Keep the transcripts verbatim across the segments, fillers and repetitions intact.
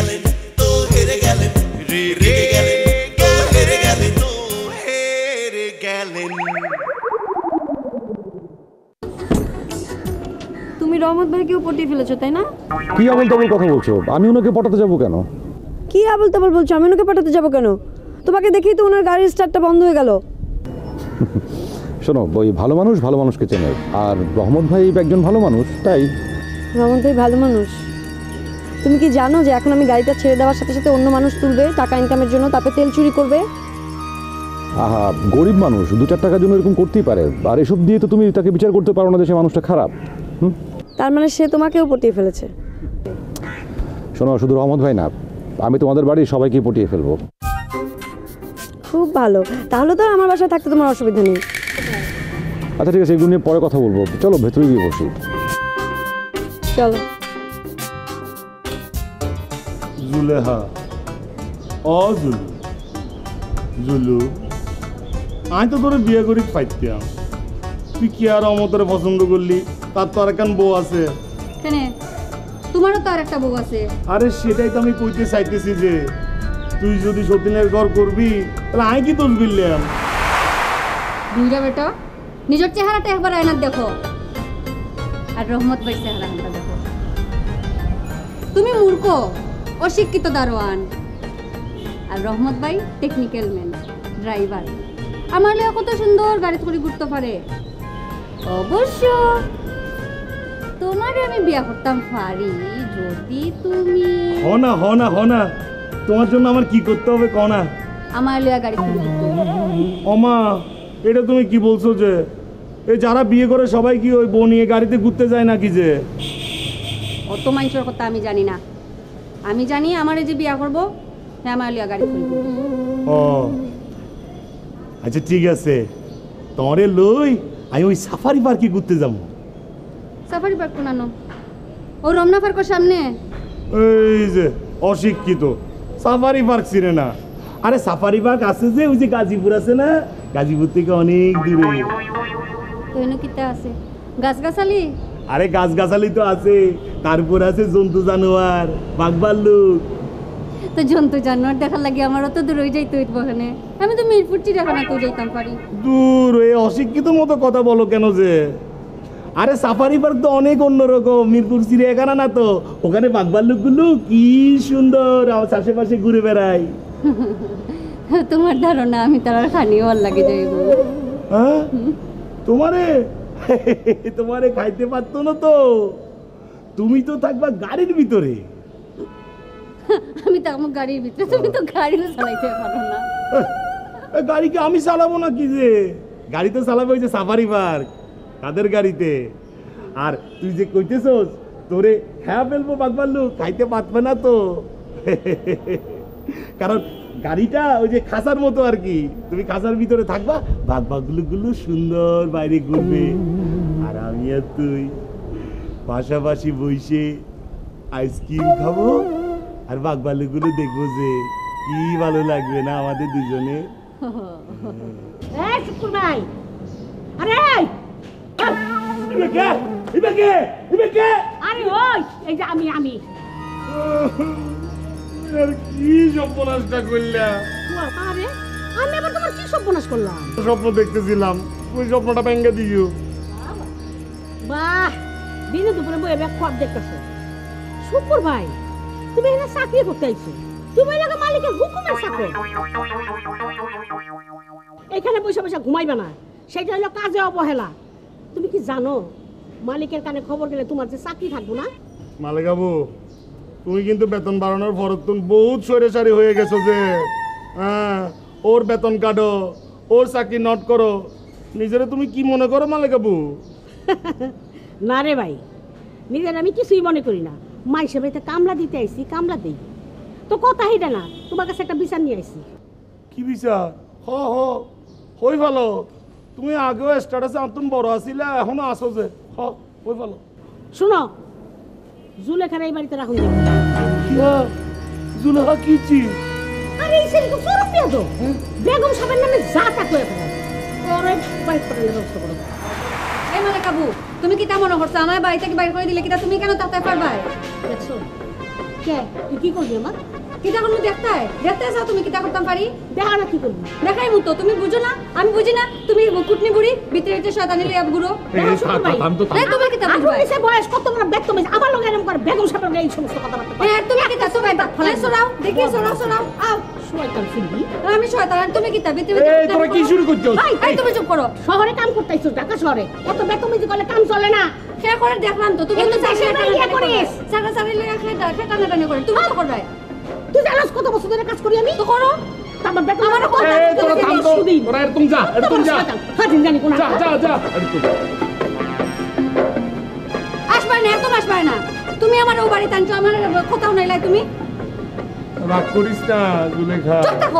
গেলেন তো হেরে গেলেন রে রে গেলেন তো হেরে গেলেন তো হেরে গেলেন। তুমি রহমত ভাইকেও পটিয়ে ফেলেছো তাই না? কি আবল তাবল কথা বলছো? আমি ওনাকে পটাতে যাবো কেন? কি আবল তাবল বলছো? আমি ওনাকে পটাতে যাবো কেন? তোমাকে দেখেই তো ওনার গাড়ির স্টার্টটা বন্ধ হয়ে গেল। শোনো, ওই ভালো মানুষ ভালো মানুষকে চেনে, আর রহমত ভাই একজন ভালো মানুষ, তাই। রহমত ভাই ভালো মানুষ? তুমি কি জানো যে এখন আমি গাড়িটা ছেড়ে দেওয়ার সাথে সাথে অন্য মানুষ তুলবে টাকা ইনকামের জন্য, তারপরে তেল চুরি করবে? আহা, গরিব মানুষ দু চার টাকার জন্য এরকম করতেই পারে, আর এসব দিয়ে তো তুমি তাকে বিচার করতে পারো না যে সে মানুষটা খারাপ। হুম, তার মানে সে তোমাকেও পটিয়ে ফেলেছে? শোনো, শুধু রহমত ভাই না, আমি তোমাদের বাড়ির সবাইকেই পটিয়ে ফেলবো। খুব ভালো, তাহলে তো আমার বাসায় থাকতে তোমার অসুবিধা নেই। আচ্ছা ঠিক আছে, এগুলো নিয়ে পরে কথা বলবো, চলো ভেতরে গিয়ে বসি। চলো। জুলেহা, অ জুলু, জুলু, আমি তো তোরে বিয়ে করি পাইতাম, তুই কি আর অমতের পছন্দ করলি? তার তো আর একখান বউ আছে। কেন, তোমারও তো আর একটা বউ আছে। আরে সেটাই তো আমি কইতে চাইতেছি যে তুই যদি সতীনের ঘর করবি তাহলে আমি কি দোষ বিললাম? দুইটা বেটা, নিজের চেহারাটা একবার আয়নার দেখো, আর রহমত ভাই চেহারাটা দেখো। তুমি মূর্খ, অশিক্ষিত দারোয়ান, আর রহমত ভাই টেকনিক্যাল ম্যান, ড্রাইভার। আমার লেগে কত সুন্দর গাড়ি করে ঘুরতে পারে। অবশ্য তোমারে আমি বিয়া করতাম পারি যদি তুমি হ না হ না হ না তোমার জন্য আমার কি করতে হবে ক না? আমার লেগে গাড়ি করে ঘুরতে। ওমা, এটা তুমি কি বলছো যে এই যারা বিয়ে করে সবাই কি ওই বউ নিয়ে গাড়িতে ঘুরতে যায় নাকি? যে অত মানুষের কথা আমি জানি না, আমি জানি আমার যে বিয়া করবো হ্যাঁ আমার লিয়া গাড়ি করে ঘুরবে। ও আচ্ছা ঠিক আছে, তোমারে লই আমি ওই সাফারি পার্কে ঘুরতে যাবো। সাফারি পার্ক কোন? ও রমনা পার্কের সামনে। এই যে অশিক্ষিত, সাফারি পার্ক চিনে না? আরে সাফারি পার্ক আছে যে ওই যে গাজীপুর আছে না, গাজীপুর থেকে অনেক দূরে। তো এনে কিতা আছে? গাছগাছালি? আরে গাছগাছালি তো আছে, তারপর আছে জন্তু জানোয়ার, বাঘ ভাল্লুক। তো জন্তু জানোয়ার দেখার লাগে আমার অত দূর হয়ে যাইতে হইতো ওখানে? আমি তো মিরপুর চিড়িয়াখানাতেও যাইতাম পারি। দূর ওই অশিক্ষিত মতো কথা বলো কেন যে? আরে সাফারি পার্ক তো অনেক অন্যরকম, মিরপুর চিড়িয়াখানা না তো। ওখানে বাঘ ভাল্লুক গুলো কি সুন্দর আমার আশেপাশে ঘুরে বেড়ায়। তোমার ধারণা আমি তার খানিও আর লাগে যাইব? হ্যাঁ, তোমারে তোমারে খাইতে পারতো না তো, তুমি তো থাকবা গাড়ির ভিতরে। আমি তো আমার গাড়ির ভিতরে, তুমি তো গাড়িও চালাইতে পারো না। গাড়িকে আমি চালাবো না কি যে? গাড়ি তো চালাবো ওই যে সাফারি পার্ক, তাদের গাড়িতে। আর তুই যে কইতেছস তোরে হ্যাঁ ফেলবো বাঘ ভাল্লুক, খাইতে পারবে না তো। কারণ গাড়িটা ওই যে খাঁচার মতো আর কি, তুমি খাঁচার ভিতরে থাকবা, বাঘ ভাল্লুক গুলো সুন্দর বাইরে ঘুরবে, আর আমি আর তুই পাশাপাশি বসে আইসক্রিম খাবো, আর বাঘ ভাল্লুক গুলো দেখবো যে কি ভালো লাগবে না আমাদের দুজনে। এই শুকুর ভাই, আরে ইবে কে ইবে কে ইবে কে? আরে ওই এই যে আমি আমি আর কি সর্বনাশটা করলা? আরে আমি আবার তোমার কি সর্বনাশ করলাম? স্বপ্ন দেখতেছিলাম, ওই স্বপ্নটা ভেঙে দিও। বাহ, দিনে দুপুরে বই ব্যাগ খোয়াব দেখতেছো। শুকুর ভাই, তুমি এখানে চাকরি করতে আইছো, তুমি এলাকা মালিকের হুকুমের চাকরি। এখানে বসে বসে ঘুমাইবে না, সেটা হলো কাজে অবহেলা। তুমি কি জানো মালিকের কানে খবর গেলে তোমার যে চাকরি থাকবো না? মালিক বাবু, তুমি কিন্তু বেতন বাড়ানোর পর তুমি বহুত সরে সারি হয়ে গেছো যে। হ্যাঁ, ওর বেতন কাটো, ওর চাকরি নট করো, নিজেরা তুমি কি মনে করো মালিক বাবু? না রে ভাই, নিজের আমি কিছুই মনে করি না। মাইসে বাড়িতে কামলা দিতে আইসি, কামলা দেই তো কথা হেঁটে না, তোমার কাছে একটা বিচার নিয়ে আইসি। কি বিচার? হ হ হই ভালো, তুমি আগেও স্ট্যাটাসে আন্তন বড় আসিলা, এখনো আসো যে। হ হই ভালো। শুনো, জুলেখার এই বাড়িতে রাখুন যাবে। জুলেখা কি চিজ? আরে এই ছেলে তো চরম দিয়ে তো বেগম সাহেবের নামে যা তা করে ফেলে, ওরে বাড়ি পাঠানোর ব্যবস্থা করো। এই মানে কাবু, তুমি কি তা মনে করছো আমার বাড়ি থেকে বাইরে করে দিলে কিটা তুমি কেন তাতে পারবাই? দেখছো কে তুই কি করবি আমার কিটা করবো দেখতে হয় দেখতে চাও তুমি কিটা করতাম পারি দেখা না কি করবি দেখাই মতো তুমি বুঝো না আমি বুঝি না তুমি কুটনি বুড়ি ভিতরে ভিতরে শয়তানি লিয়া গুরু দেখা শুকুর ভাই এই তুমি কিটা আঠারো বুঝবা বছর বয়স কত বড় ব্যক্ত মেয়ে আমার লগে এরকম করে বেগম সাহেবের গায়ে এই সমস্ত কথাবার্তা হ্যাঁ তুমি কিটা তুমি ফলাই সরাও দেখি সরাও সরাও আও শয়তান ফিরবি আমি শয়তান আর তুমি কিটা ভিতরে এই তোরা কি শুরু করছো এই তুমি চুপ করো শহরে কাম করতেছিস ঢাকা শহরে এত বেতমিজি করলে কাম চলে না কে করে দেখলাম তো তুমি একটু তো দেশের বাইরে ইয়ে করিস। সারা সারা লিয়া খেটা খেটা টানি করে তুমি তো করবে তুই জানাস কত বছর ধরে কাজ করি আমি তো করো আমার বেতন আমারও কত এই তোরা থাম তো তোরা এরকম যা এরকম যা হাজিন জানি কোন যা যা যা এরকম আসবে না একদম আসবে না তুমি আমার ও বাড়ি টানছো আমার কোথাও নাইলাই তুমি রাগ করিস না জুলেখা চুপ থাকো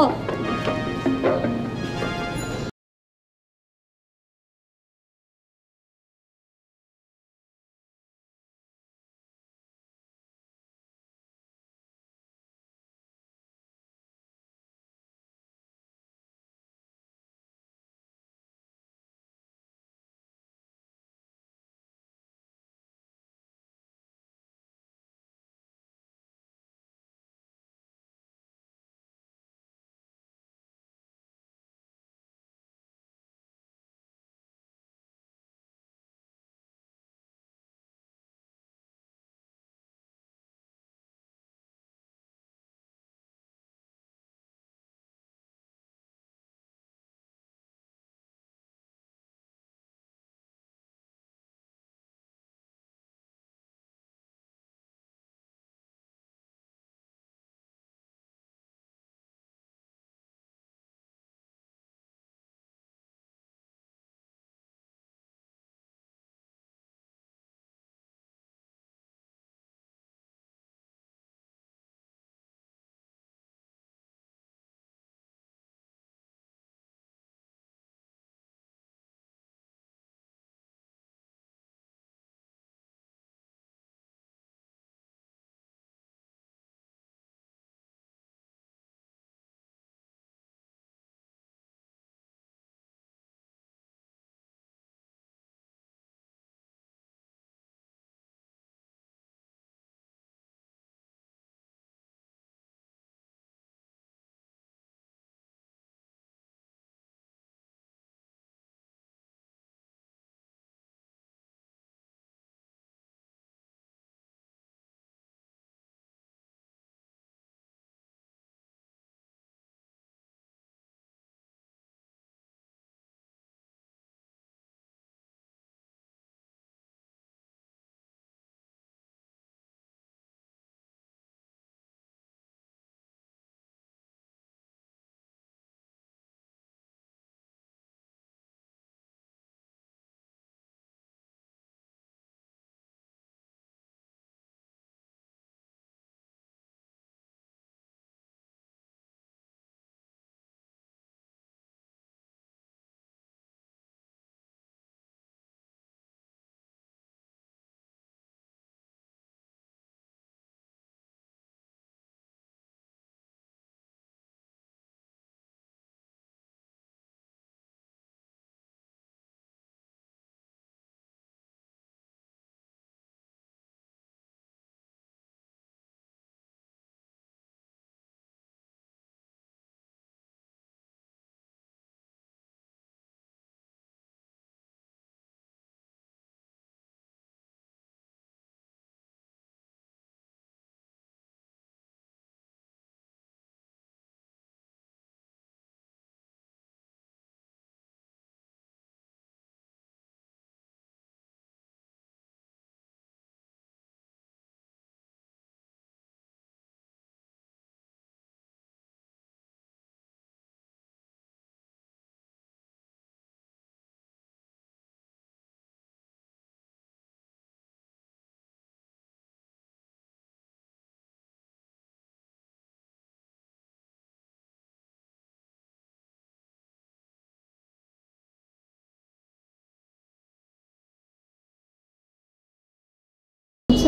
আচ্ছা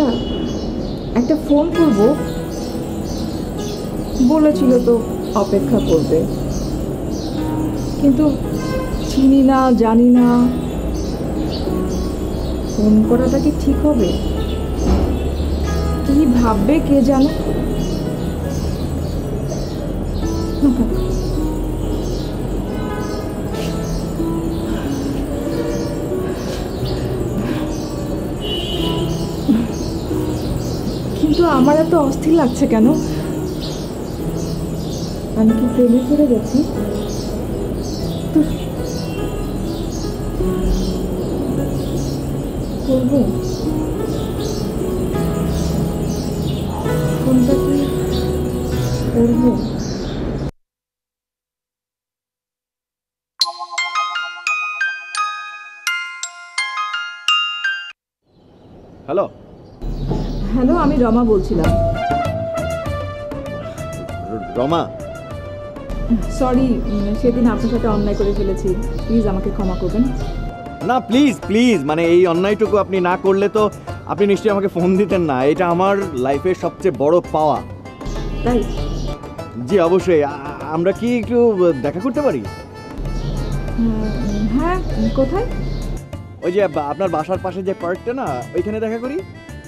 একটা ফোন করব বলেছিল তো অপেক্ষা করবে, কিন্তু চিনি না জানি না ফোন করাটা কি ঠিক হবে? কি ভাববে কে জানে। কিন্তু আমার এত অস্থির লাগছে কেন? আমি কি প্রেমে পড়ে গেছি? করবো কোনটা কি করবো? হ্যালো হ্যালো, আমি রমা বলছিলাম। রমা, সরি, সেদিন আপনার সাথে অন্যায় করে ফেলেছি, প্লিজ আমাকে ক্ষমা করবেন। না প্লিজ প্লিজ, মানে এই অন্যায়টুকু আপনি না করলে তো আপনি নিশ্চয়ই আমাকে ফোন দিতেন না। এটা আমার লাইফের সবচেয়ে বড় পাওয়া। তাই? জি অবশ্যই। আ- আমরা কি একটু দেখা করতে পারি? উম, হ্যাঁ, কোথায়? ওই যে বা- আপনার বাসার পাশে যে পার্কটা না, ওইখানে দেখা করি।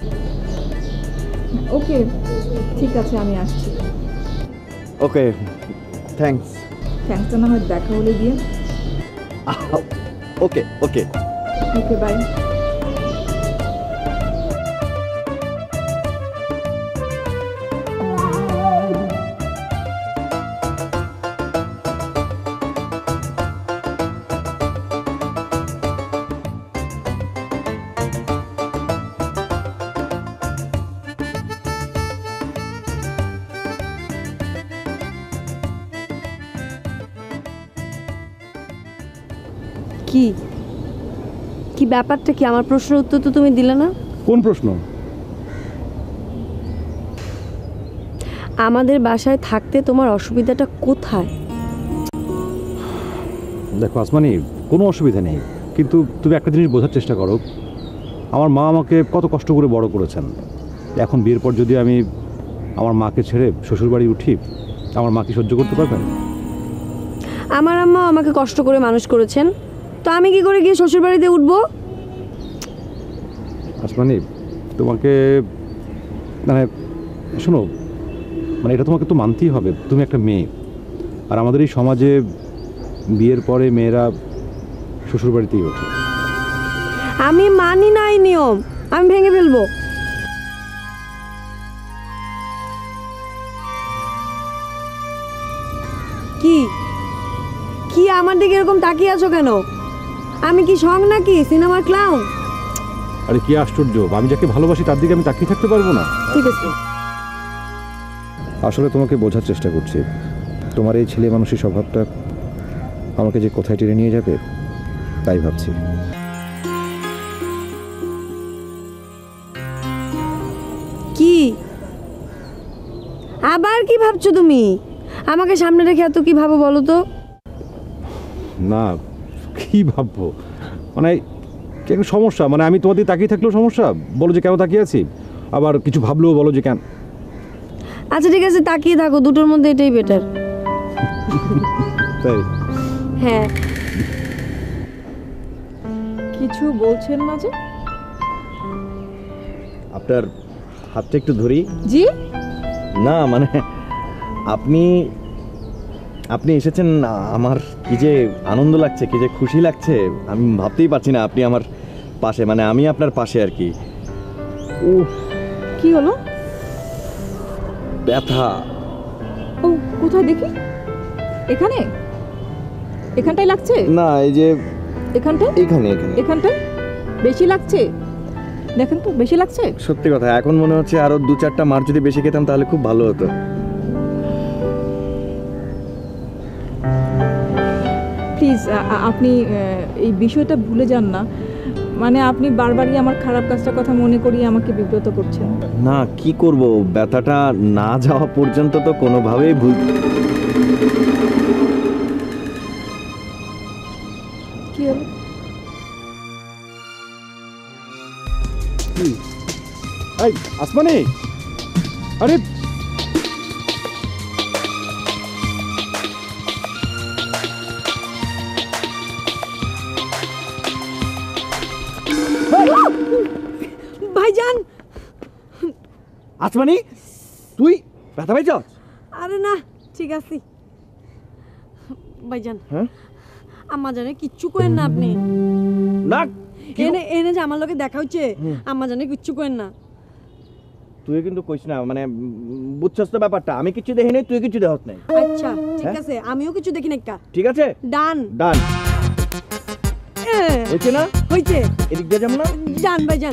ওকে, ঠিক আছে, আমি আসছি। ওকে, থ্যাঙ্কস। থ্যাঙ্কস না হয় দেখা হলে দিয়ে। Okay okay. Okay, bye. কি কি ব্যাপারটা কি? আমার প্রশ্নের উত্তর তো তুমি দিলে না। কোন প্রশ্ন? আমাদের বাসায় থাকতে তোমার অসুবিধাটা কোথায়? দেখো আসমানি, কোনো অসুবিধা নেই, কিন্তু তুমি একটা জিনিস বোঝার চেষ্টা করো। আমার মা আমাকে কত কষ্ট করে বড় করেছেন। এখন বিয়ের পর যদি আমি আমার মাকে ছেড়ে শ্বশুরবাড়ি উঠি, আমার মা কি সহ্য করতে পারবেন? আমার আম্মা আমাকে কষ্ট করে মানুষ করেছেন, তো আমি কি করে গিয়ে শ্বশুর বাড়িতে উঠবো? আসমানি, তোমাকে মানে শোনো, মানে এটা তোমাকে তো মানতেই হবে, তুমি একটা মেয়ে। আর আমাদের এই সমাজে বিয়ের পরে মেয়েরা শ্বশুরবাড়িতেই ওঠে। আমি মানি না এই নিয়ম, আমি ভেঙে ফেলবো। কি কি আমার দিকে এরকম তাকিয়ে আছো কেন? আমি কি সং নাকি সিনেমার ক্লাউন? আরে কি আশ্চর্য, আমি যাকে ভালোবাসি তার দিকে আমি তাকিয়ে থাকতে পারবো না? ঠিক আছে, আসলে তোমাকে বোঝার চেষ্টা করছি। তোমার এই ছেলে মানুষের স্বভাবটা আমাকে যে কোথায় টেনে নিয়ে যাবে তাই ভাবছি। কি আবার কি ভাবছো তুমি? আমাকে সামনে রেখে এত কি ভাবো বলো তো? না, কি ভাববো, মানে কি একটা সমস্যা, মানে আমি তোমার দিকে তাকিয়ে থাকলেও সমস্যা, বলো যে কেন তাকিয়ে আছি, আবার কিছু ভাবলেও বলো যে কেন। আচ্ছা ঠিক আছে, তাকিয়ে থাকো, দুটোর মধ্যে এটাই বেটার। তাই? হ্যাঁ। কিছু বলছেন মাঝে? আপনার হাতটা একটু ধরি। জি? না মানে আপনি আপনি এসেছেন, আমার কি যে আনন্দ লাগছে, কি যে খুশি লাগছে, আমি ভাবতেই পারছি না। আপনি আমার পাশে, মানে আমি আপনার পাশে আর কি। ও কি হলো? ব্যথা। ও, কোথায় দেখি? এখানে? এখানটাই লাগছে? না, এই যে এখানটায়? এখানে এখানে এখানটায় বেশি লাগছে? দেখেন তো, বেশি লাগছে? সত্যি কথা, এখন মনে হচ্ছে আরো দু চারটা মার যদি বেশি খেতাম তাহলে খুব ভালো হতো। প্লিজ আপনি আহ, এই বিষয়টা ভুলে যান না। মানে আপনি বারবারই আমার খারাপ কাজটার কথা মনে করিয়ে আমাকে বিব্রত করছেন। না কি করব, ব্যথাটা না যাওয়া পর্যন্ত তো কোনোভাবেই ভুল। কি হলো? এই আসমানি, আরে ভাইজান, আসমানি তুই ব্যথা পাইছ? আরে না ঠিক আছে ভাইজান। হ্যাঁ আম্মা জানে কিচ্ছু করেন না আপনি। না এনে এনে যে আমার লোকে দেখা হচ্ছে আম্মা জানে কিচ্ছু করেন না। তুই কিন্তু কইস না মানে বুঝছস তো ব্যাপারটা, আমি কিছু দেখি নাই, তুই কিছু দেখছ নাই। আচ্ছা ঠিক আছে আমিও কিছু দেখি না। ঠিক আছে ডান ডান হইছে না? হইছে। এদিক দিয়ে যাবো না? ডান ভাইজান।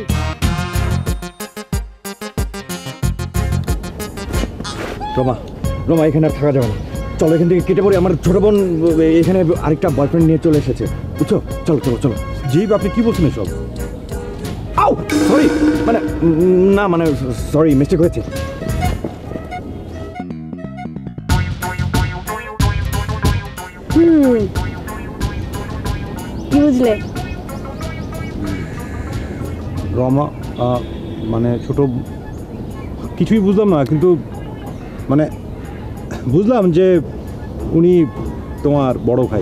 রমা রমা এখানে আর থাকা যাবে না, চলো এখান থেকে কেটে পড়ি। আমার ছোট বোন এখানে আরেকটা বয়ফ্রেন্ড নিয়ে চলে এসেছে, বুঝছো? চলো চলো চলো। জি আপনি কি বলছেন এসব? আউ সরি মানে না মানে সরি মিস্টেক হয়েছে। হুম কি বুঝলে? রমা আহ, মানে ছোট কিছুই বুঝলাম না, কিন্তু মানে বুঝলাম যে উনি তোমার বড় ভাই।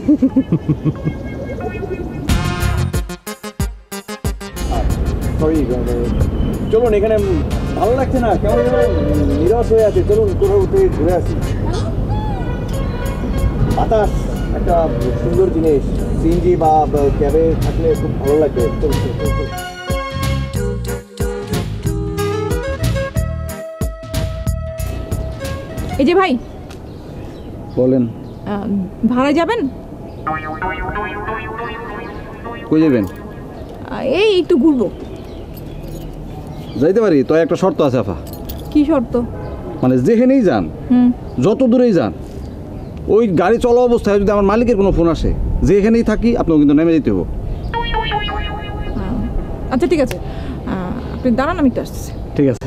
সরি চলুন, এখানে ভালো লাগছে না, কেমন যেন নিরাশ হয়ে আছে। চলুন কোথাও থেকে ঘুরে আসি। বাতাস একটা সুন্দর জিনিস, সিএনজি বা ক্যাবে থাকলে খুব ভালো লাগে। চলুন চলুন চলুন। এই যে ভাই বলেন আহ, ভাড়া যাবেন? কই যাবেন? আহ, এই একটু ঘুরবো। যাইতে পারি, তো একটা শর্ত আছে আফা। কি শর্ত? মানে যেখানেই যান, হুম যত দূরেই যান, ওই গাড়ি চলা অবস্থায় যদি আমার মালিকের কোনো ফোন আসে, যেখানেই থাকি আপনাকে কিন্তু নেমে যেতে হবে। আচ্ছা ঠিক আছে, আহ, আপনি দাঁড়ান আমি একটু আসছি। ঠিক আছে।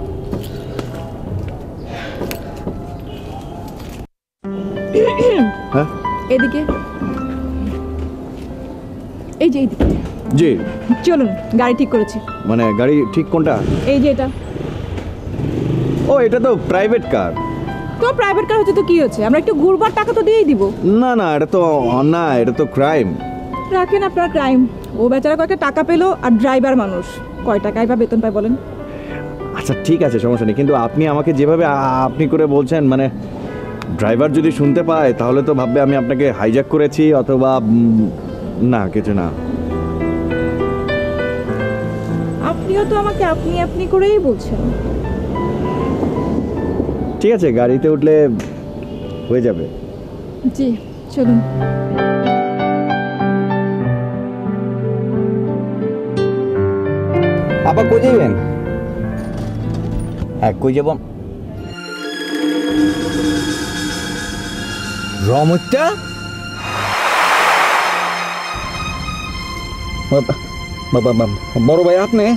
হ্যাঁ এদিকে, এই যে এইদিকে জি চলুন, গাড়ি ঠিক করেছি। মানে গাড়ি ঠিক কোনটা? এই যে এটা। ও এটা তো প্রাইভেট কার। তো প্রাইভেট কার হচ্ছে তো কি হচ্ছে, আমরা একটু ঘুরবার টাকা তো দিয়েই দিব। না না এটা তো অন্যায়, এটা তো ক্রাইম। রাখেন আপনার ক্রাইম, ও বেচারা কয়েকটা টাকা পেলো, আর ড্রাইভার মানুষ কয় টাকায় বা বেতন পায় বলেন? আচ্ছা ঠিক আছে সমস্যা নেই, কিন্তু আপনি আমাকে যেভাবে আ- আপনি করে বলছেন, মানে ড্রাইভার যদি শুনতে পায় তাহলে তো ভাববে আমি আপনাকে হাইজ্যাক করেছি অথবা উম, না কিছু না। আপনিও তো আমাকে আপনি আপনি করেই বলছেন। ঠিক আছে গাড়িতে উঠলে হয়ে যাবে। জি চলুন। আপা কই যাবেন? হ্যাঁ কই যাব? রমটা বড় ভাই আপনি?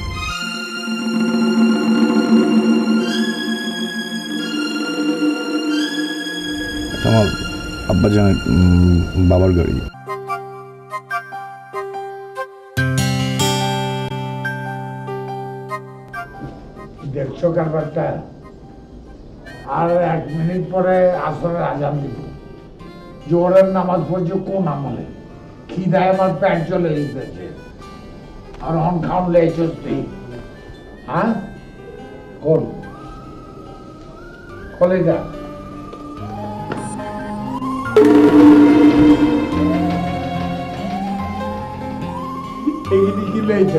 আমার আব্বা জানের বাবার গাড়ি। দেখছো কারবারটা? আর এক মিনিট পরে আসরের আজান দিব, জোহরের নামাজ পড়ছে কোন আমলে? খিদায় আমার পেট চলে যেতেছে, আর অন খাউন লেছস তুই? হ্যাঁ কোন কলে যা এইখানে কি লেছ?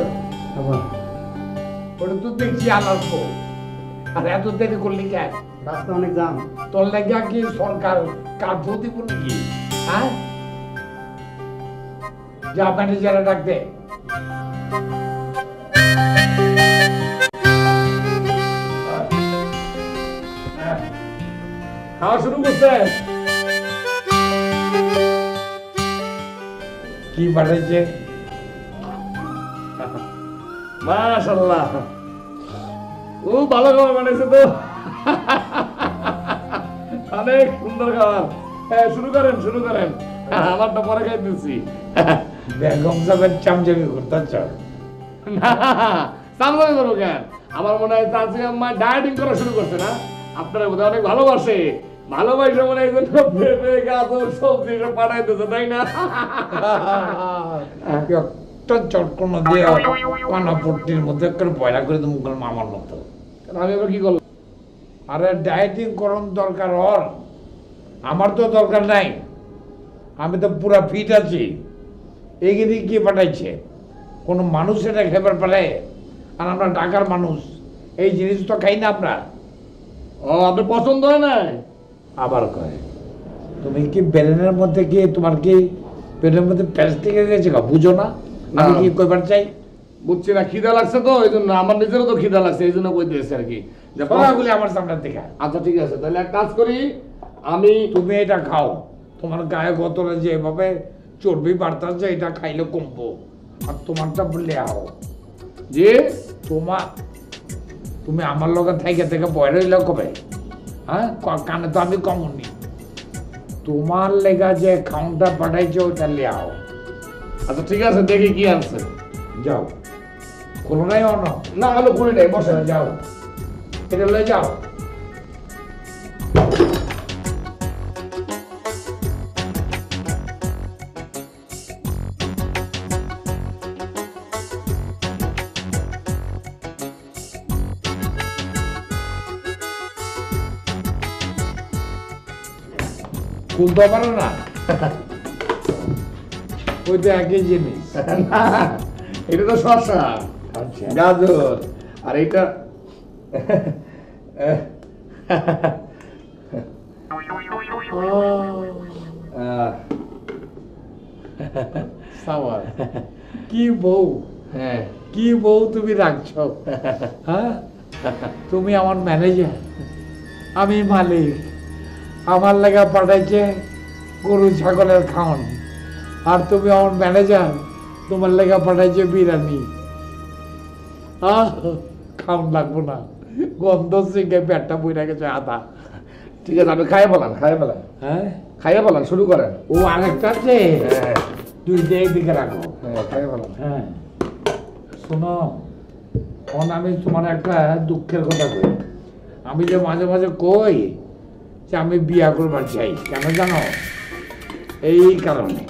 ওটা তো দেখছি আলার পো, আর এত দেরি করলি কেন? রাস্তা অনেক জাম। তোর লাগা কি সরকার কার্ফু দিব নাকি? হ্যাঁ যা ম্যানেজারে ডাক দে। খাওয়া শুরু করছে? কি পাঠাইছে? মাশাআল্লাহ, ও ভালো খাবার বানাইছে তো, অনেক সুন্দর খাবার। হ্যাঁ শুরু করেন শুরু করেন, আমারটা পরে খাই দিচ্ছি। বেগম সাহেবের চামচামি করতেছ না? চামচামি করবো কেন? আমার মনে হয় চাচি আম্মা ডায়েটিং করা শুরু করছে না? আপনারা বোধহয় অনেক ভালোবাসে, ভালোবাসে মনে হয় পেঁপে গাজর সবজি সব পাঠাইতেছে, তাই না? একটা চটকোনা দিয়ে পানা পট্টির মধ্যে করে পয়লা করে তুমি মামার মতো। আমি আবার কি করলাম? আরে ডায়েটিং করন দরকার ওর, আমার তো দরকার নাই, আমি তো পুরা ফিট আছি। এগিয়ে কি পাঠাইছে? কোনো মানুষ এটা খেবার পারে? আর আমরা ঢাকার মানুষ, এই জিনিস তো খাই না আমরা। ও আপনার পছন্দ হয় না? আবার কয় তুমি কি ব্রেনের মধ্যে কি তোমার কি পেটের মধ্যে প্লাস্টিক হয়ে গেছে, বুঝো না আমি কি কইবার চাই? বুঝছি না, খিদা লাগছে তো এই জন্য, আমার নিজেরও তো খিদা লাগছে এই জন্য কই দিয়েছে আর কি। সরাগুলি আমার সামনের দিকে। আচ্ছা ঠিক আছে, তাহলে এক কাজ করি, আমি তুমি এটা খাও, তোমার গায়ে গতরে যেভাবে চর্বি বাড়তাছে এটা খাইলে কমবো। আর তোমারটা বললে আও যে তোমার তুমি আমার লগে থেকে থেকে বয় রইল কবে? হ্যাঁ কানে তো আমি কমনি, তোমার লেগা যে খাউনটা পাঠাইছে ওইটা লিয়ে আও। আচ্ছা ঠিক আছে, দেখি কি আনছে। যাও, কোনো নাই অন না হলো খুলি নাই, বসে যাও, এটা লয়ে যাও। খুলতে পারো না, ওই তো একই জিনিস। এটা তো শসা, আচ্ছা গাজর, আর এটা সাওয়ার। কি বউ, হ্যাঁ কি বউ তুমি রাখছো? হ্যাঁ তুমি আমার ম্যানেজার, আমি মালিক, আমার লেগা পাঠাইছে গরু ছাগলের খাওয়ান, আর তুমি আমার ম্যানেজার, তোমার লেগা পাঠাইছে বিরিয়ানি। আহ খাওয়ান লাগবো না, গন্ধ সিংহে পেটটা বইরা গেছে আধা। ঠিক আছে, আপনি খাইয়ে বলান, খাইয়ে বলান, হ্যাঁ খাইয়ে বলান, শুরু করেন। ও আরেকটা আছে, হ্যাঁ তুই যে দিকে রাখো। হ্যাঁ খাইয়ে বলান। হ্যাঁ শোনো, এখন আমি তোমার একটা দুঃখের কথা কই। আমি যে মাঝে মাঝে কই যে আমি বিয়া করবার চাই, কেন জানো? এই কারণে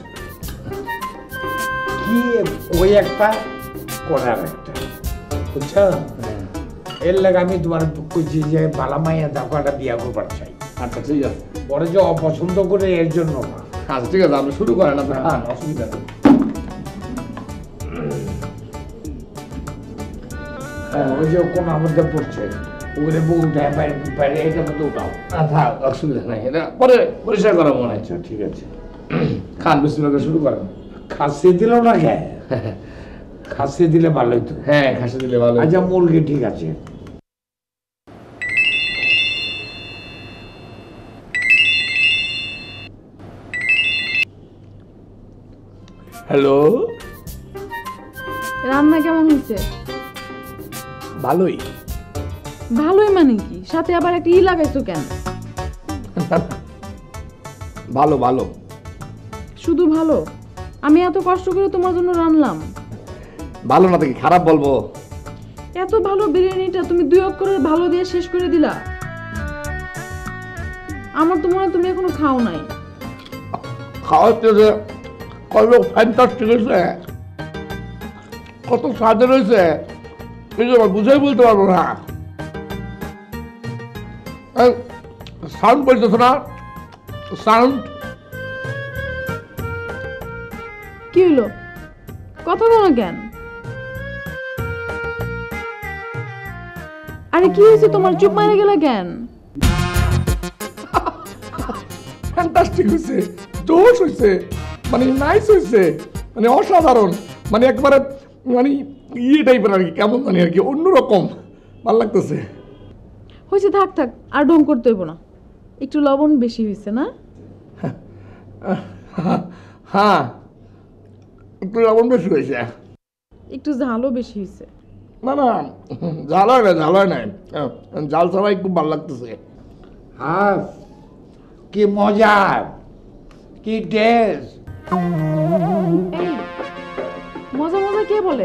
কি ওই একটা করার একটা, বুঝছো? এর লাগে আমি তোমার কইছি যে বালা মাইয়া দেখো একটা বিয়া করবার চাই। আচ্ছা ঠিক আছে, পরে যে অপছন্দ করে এর জন্য না। আচ্ছা ঠিক আছে, আপনি শুরু করেন, আপনি খান, অসুবিধা নেই। হ্যাঁ, ওই যে কোন আমাদের পড়ছে ওগুলো বউ উঠায় বাইরে বাইরে এটার মধ্যে উঠাও। আচ্ছা অসুবিধা নাই, এটা পরে পরিষ্কার করা মনে হয়। আচ্ছা ঠিক আছে, খান, বিসমিল্লাহ শুরু করেন। খাসি দিল না কে? খাসি দিলে ভালোই তো। হ্যাঁ খাসি দিলে ভালো। আচ্ছা মুরগি ঠিক আছে। হ্যালো, রান্না কেমন হয়েছে? ভালোই। ভালোই মানে কি? সাথে আবার একটা ই লাগাইছো কেন? ভালো ভালো। শুধু ভালো? আমি এত কষ্ট করে তোমার জন্য রান্নাম। ভালো না দেখি খারাপ বলবো? এত ভালো বিরিয়ানিটা তুমি দুই অক্ষরের ভালো দিয়ে শেষ করে দিলা। আমার তো মনে হয় তুমি এখনো খাও নাই। খাওয়াতে যে কত ফ্যান্টাস্টিক হয়েছে, কত স্বাদের হয়েছে, এই যে বুঝাই বলতে পারবো না। সাউন্ড বলতেছ না? সাউন্ড কি হলো? কথা বলো কেন? আরে কি হয়েছে তোমার? চুপ মারে গেলে কেন? ফ্যান্টাস্টিক হয়েছে, জোশ হয়েছে, মানে নাইস হয়েছে, মানে অসাধারণ, মানে একবারে মানে ইয়ে টাইপের আর কি, কেমন মানে আর কি অন্যরকম, ভালো লাগতেছে। হয়েছে, থাক থাক, আর ঢং করতে হইব না। একটু লবণ বেশি হয়েছে না? হ্যাঁ একটু লবণ বেশি হয়েছে। একটু ঝালও বেশি হয়েছে। না না ঝাল হয় না, ঝাল হয় না, জাল ছাড়াই খুব ভালো লাগতেছে। হ্যাঁ কি মজা, কি টেস্ট। মজা মজা কে বলে?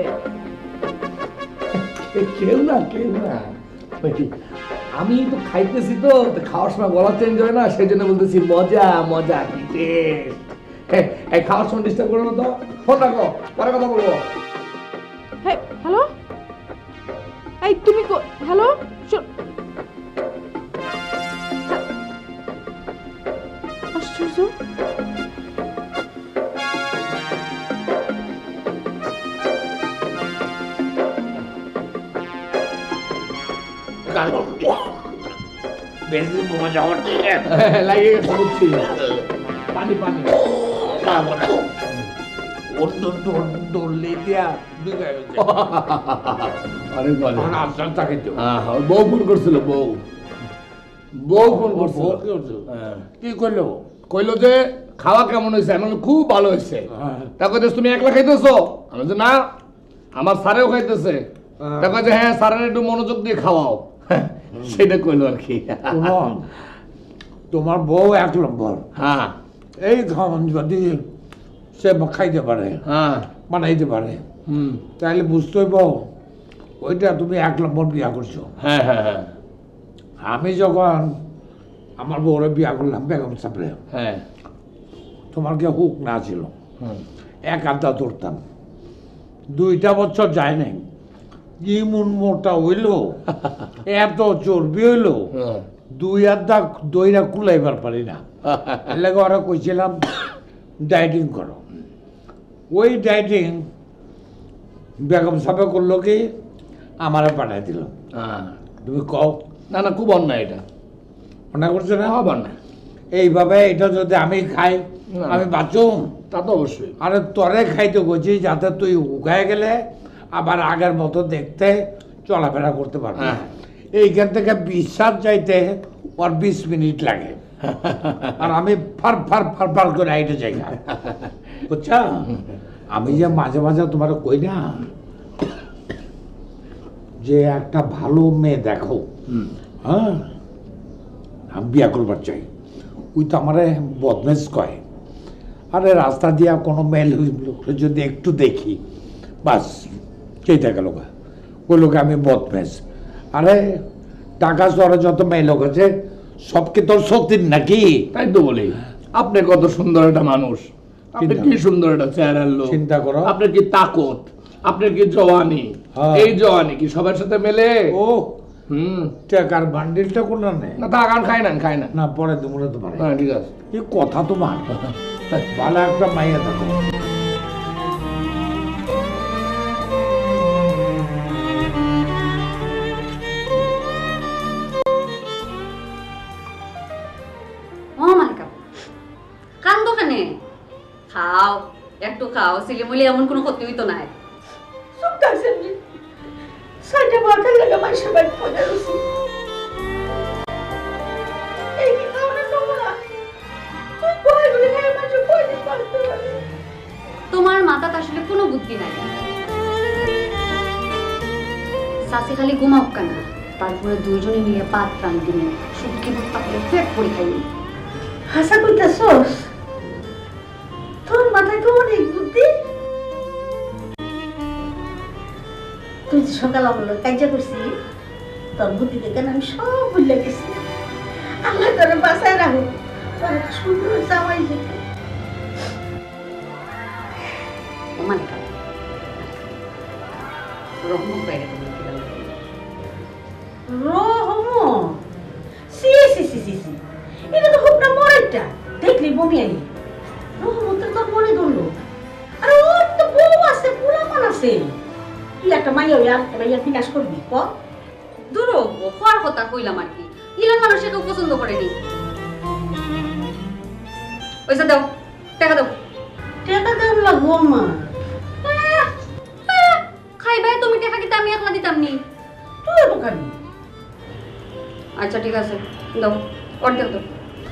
কেউ না কেউ না, আমি তো খাইতেছি তো, খাওয়ার সময় গলা চেঞ্জ হয় না, সেই জন্য বলতেছি মজা মজা, কি টেস্ট। এই খাওয়ার সময় ডিস্টার্ব করো না তো, ফোন রাখো, পরে কথা বলবো। হ্যালো, এই তুমি হ্যালো আশ্চর্য। বেশি মজা হচ্ছে লাগে গেছে বুঝছি পানি পানি ওর তো ডরলে দিয়া দুগে গেছে আরে বলে আসার থাকে তো বউ ফোন করছিল বউ বউ ফোন করছিল কি করলো কইলো যে খাওয়া কেমন হয়েছে আমি বললাম, খুব ভালো হয়েছে তারপর তুমি একলা খাইতেছো আমি বলছি, না আমার স্যারেও খাইতেছে তারপর যে হ্যাঁ স্যারের একটু মনোযোগ দিয়ে খাওয়াও সেটা কইলো আর কি তোমার বউ এক নম্বর হ্যাঁ এই খাওয়ান যদি সে খাইতে পারে হ্যাঁ বানাইতে পারে হুম তাহলে বুঝতে হইব ওইটা তুমি এক নম্বর বিয়া করছো। হ্যাঁ হ্যাঁ হ্যাঁ আমি যখন আমার বউরে বিয়া করলাম বেগম সাপড়ে, হ্যাঁ তোমার কে হুক না ছিল, হুম এক আধা ধরতাম, দুইটা বছর যায় নাই, কি মন মোটা হইলো, এত চর্বি হইলো, হ্যাঁ দুই আধা দইরা কুলাইবার পারি না। এলাকা ওরা কইছিলাম ডায়েটিং করো। ওই ডায়েটিং বেগম সাহেব করলো কি আমারে পাঠাই দিল। হ্যাঁ তুমি কও না না খুব অন্যায় এটা মনে করছে না? হবার না এইভাবে এটা যদি আমি খাই না। আমি বাঁচুম? তা তো অবশ্যই আরে তরে খাইতে গেছি যাতে তুই উগায় গেলে আবার আগের মতো দেখতে চলাফেরা করতে পারবি। হ্যাঁ। এইখান থেকে বিশ্বাস যাইতে ওর বিশ মিনিট লাগে আর আমি ফার ফার ফার ফার করে হাইটে যাই, বুঝছা? আমি যে মাঝে মাঝে তোমার কই না যে একটা ভালো মেয়ে দেখো, হ্যাঁ আমি বিয়া করবার চাই, ওই তো আমার বদমেজ কয়। আরে রাস্তা দিয়া কোনো মেয়ে লোককে যদি একটু দেখি বাস চেয়ে গেল ওই লোকে আমি বদমেজ। আরে টাকা শহরে যত মেয়ে লোক আছে সব কি তোর শক্তির নাকি? তাই তো বলি আপনি কত সুন্দর একটা মানুষ, আপনি চিন্তা কি করো। সুন্দর একটা চেহারার লোক, চিন্তা করো। আপনার কি তাকত, আপনার কি জওয়ানি, হ্যাঁ। এই জওয়ানি কি সবার সাথে মেলে? ও হুম টাকার বান্ডিলটা কোনো নেই না তা গান খাই না খাই না না, পরে তোমরা তোমার হ্যাঁ ঠিক আছে এই কথা তোমার ভালো একটা মাইয়া থাকো। ও মালিকা কান্দো কেনে? খাও একটু খাও, সিলিমুলি এমন কোনো ক্ষতি হইতো না। চুপ থাকছেন সাইডে মাথার লাগা মাইসা বাইক পড়ে রয়েছে। এই কি খাওয়ানোর নমুনা? তুই কই গুলি খাই মাঝে কই দিস পারতে পারে? তোমার মাথাতে আসলে কোনো বুদ্ধি নাই। সাসি খালি ঘুমাও কেনা, তারপরে দুইজনে মিলে পাত প্রাণ দিনে শুটকি ভর্তা করে পেট পরে খাইনি। হাসা কইতাছস? তোর মাথায় তো অনেক বুদ্ধি। তুই যে সকাল আমলো কাজা করছিলি, তোর বুদ্ধি দেখে না আমি সব ভুলে গেছি। আল্লাহ তোরে বাঁচায় রাখো, তোর একটা সুন্দর জামাই যেতে। ও মালিকা রহমত বাইরে তুমি কি বলো? রহমত? সি সি সি সি সি, এটা তো খুব না মরেটা, দেখলি বমি আই। রহমতের তোর মনে ধরলো? আরে ওর তো বউ আছে, পোলাপান আছে। তুই একটা মাইয়া হইয়া একটা মাইয়া বিনাশ করবি ক? দূর হওয়ার কথা কইলাম আর কি, ইলান মানুষ কেউ পছন্দ করেনি। পয়সা দাও, টাকা দাও। টাকা দেন লাগবো আমার। খাইবাই তুমি টাকা দিতে, আমি একলা দিতাম নি। তুই এত খাবি? আচ্ছা ঠিক আছে দাও, অর্ধেক দাও।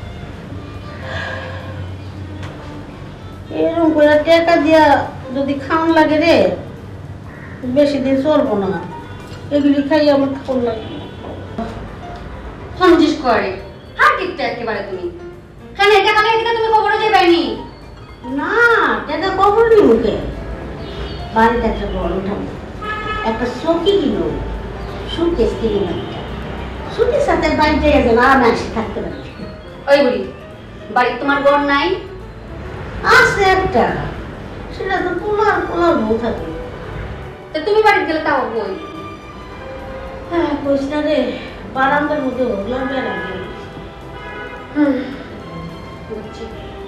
এরকম করে টাকা দিয়া যদি খাওয়ান লাগে রে, বেশি দিন চলবো না। এগুলি খাই আমার খাওয়ান লাগবে। সঞ্জিস করে হার কিপটা একেবারে তুমি। কেন টাকা লাগে কিনা তুমি খবরে যাইবাইনি? না, টাকা কবর নি মুখে। বাড়িতে একটা বড় উঠাবো, একটা চকি কিনব, সুটকেস কিনব একটা। সুটের সাথে বাড়িতে যেন আরামে আসে থাকতে পারি। ওই বলি বাড়ি তোমার ঘর নাই? আছে একটা, সেটা তো তোমার তোমার বউ থাকে। তা তুমি বাড়িতে গেলে তাও কই? হ্যাঁ কইস না রে, বারান্দার মধ্যে ওগুলার বেড়া লাগে। হুম, বুঝছি।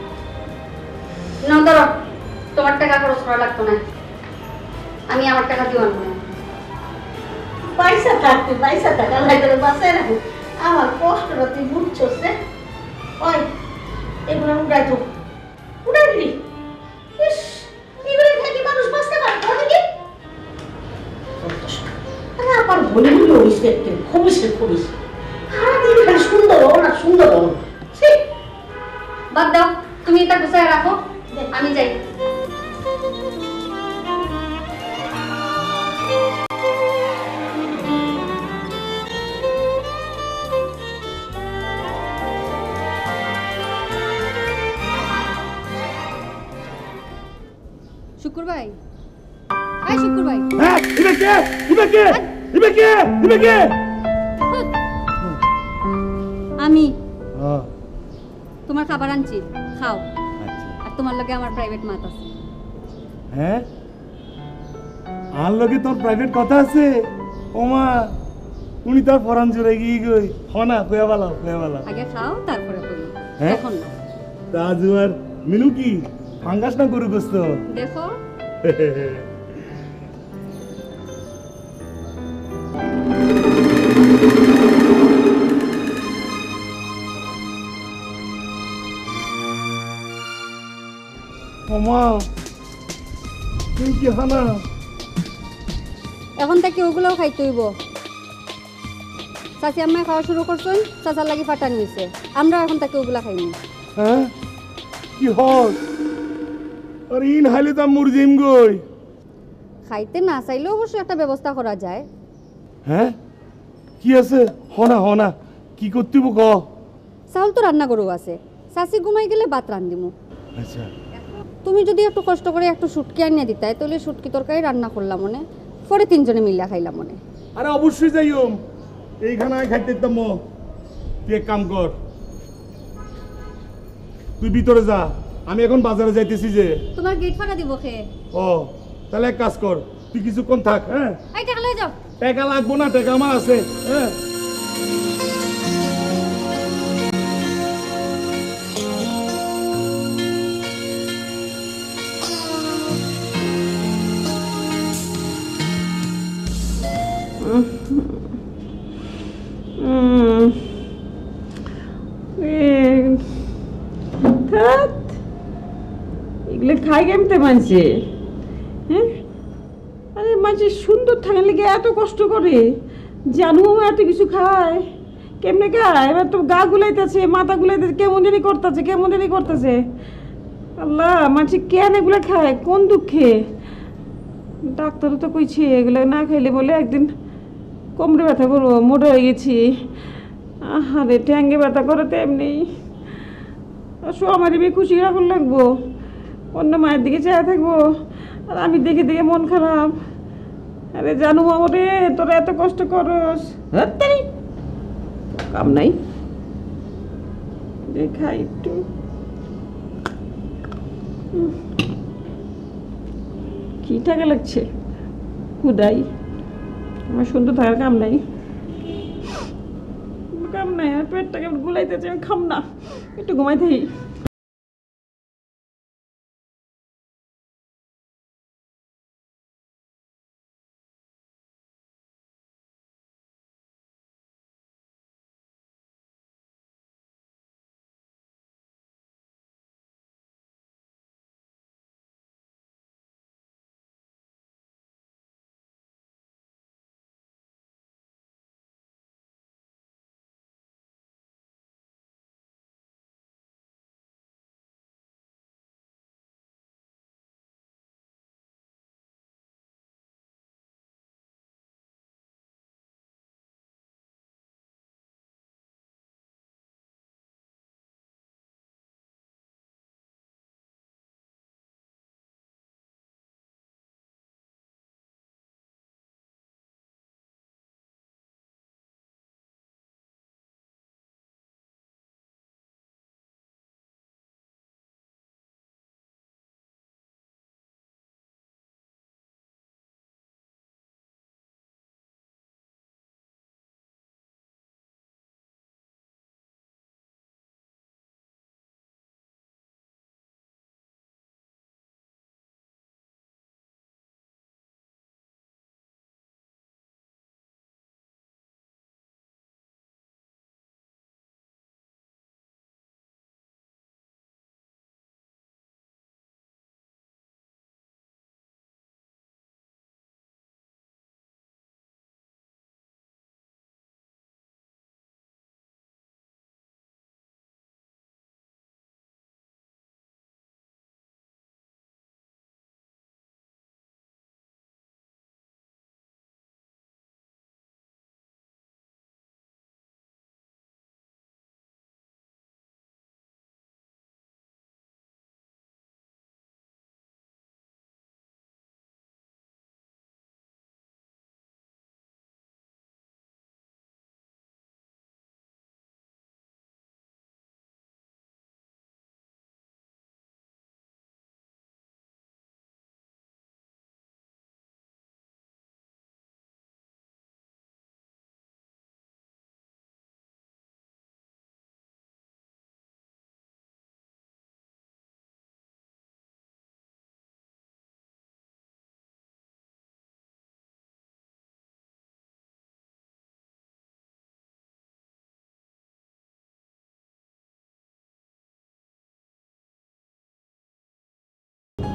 না ধরো, তোমার টাকা খরচ করা লাগতো না, আমি আমার টাকা দিয়ে আনবো না। পয়সা থাকতে পয়সা টাকা লাগে বাসায় রাখো, আমার কষ্টটা তুই বুঝছস রে। ওই এগুলো উড়াই তো, উড়াই দিলি। ইস, এগুলো থেকে মানুষ বাঁচতে পারে না নাকি? আরে আবার বলে দিল ইসকে খুবিস রে খুবিস, সারাদিন খালি সুন্দর হও না সুন্দর হও। বাদ দাও, তুমি এটা গুছায় রাখো, আমি যাই। শুকুর ভাই, এই শুকুর ভাই, হ্যাঁ ইবে কে ইবে কে ইবে কে ইবে কে আমি হ্যাঁ তোমার খাবার আনছি, খাও। আচ্ছা আর তোমার লগে আমার প্রাইভেট মাত আছে। হ্যাঁ আর লগে তোর প্রাইভেট কথা আছে ওমা উনি তোর ফরান জুড়ে গিয়ে গই হনা কয়া বালাও কয়া বালাও আগে খাও তারপরে বলি। হ্যাঁ? এখন না, রাজু আর মিনু কি ফাঙ্গাস না গরু গোস্ত দেখো। ওমা তুই কি হানা এখন থেকে ওগুলোও খাইতে হইব। চাচি আম্মায় খাওয়া শুরু করছেন, চাচার লাগি ফাটান হয়েছে, আমরা এখন থেকে ওগুলা খাইনি। হ্যাঁ কি হস আরে ইন হাইলে তো মুর জিম গই খাইতে না চাইলেও অবশ্য একটা ব্যবস্থা করা যায়। হ্যাঁ কি আছে হনা হনা কি করতে ক চাউল তো রান্না গরু আছে, চাচি ঘুমাই গেলে ভাত রান্ধিমু। আচ্ছা তুমি যদি একটু কষ্ট করে একটু শুটকি আনিয়ে দিতাই, তাহলে শুটকি তরকারি রান্না করলাম মনে, পরে তিনজনে মিল্লা খাইলাম মনে। আরে অবশ্যই যাইম এইখানে খাইতে দিতাম তুই এক কাম কর তুই ভিতরে যা আমি এখন বাজারে যাইতেছি যে তোমার গেট ফাটা দিব খে। ও তাহলে এক কাজ কর তুই কিছুক্ষণ থাক হ্যাঁ এই টাকা লয়ে যাও। টাকা লাগবো না টাকা আমার আছে হ্যাঁ এগুলো খাই কেমতে মানছে? হ্যাঁ আরে মানছে সুন্দর থাকার লেগে এত কষ্ট করে, জানু এত কিছু খায় কেমনে খায়? এবার তো গা গুলাইতেছে, মাথা গুলাইতেছে, কেমন জানি করতেছে কেমন জানি করতেছে। আল্লাহ মানছে কেন এগুলো খায়, কোন দুঃখে? ডাক্তারও তো কইছে এগুলো না খাইলে বলে একদিন কোমরে ব্যথা করবো, মোটা হয়ে গেছি। আরে ট্যাঙ্গে ব্যথা করে তো এমনি আমারই খুশি রাখুন লাগবো, অন্য মায়ের দিকে চেয়ে থাকবো আর আমি দেখে দেখে মন খারাপ। আরে জানু রে তোরা এত কষ্ট করস, কাম নাই খাই একটু। কি টাকা লাগছে হুদাই, আমার সুন্দর থাকার কাম নাই, কাম নাই আর পেটটাকে গুলাইতেছে, আমি খাম না, একটু ঘুমাই থাকি।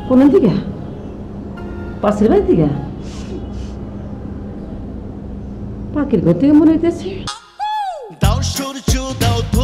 কোন দিকে পাশের বাড়ি দিকে পাখির ঘর থেকে মনে হইতেছে দাও সূর্য দাও